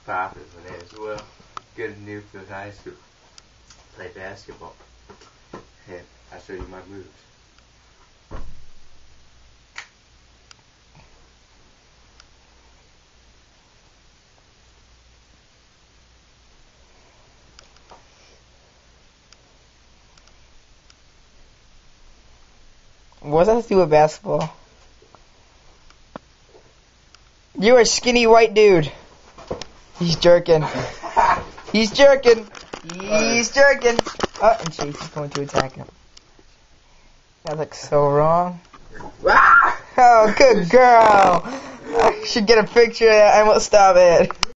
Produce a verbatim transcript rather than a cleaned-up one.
pop is when it is well. Good and new for high school. Play basketball. And I'll show you my moves. What does that have to do with basketball? You're a skinny white dude. He's jerking. He's jerking. He's jerking. Oh, and Chase is going to attack him. That looks so wrong. Oh, good girl. I should get a picture of that. I won't stop it.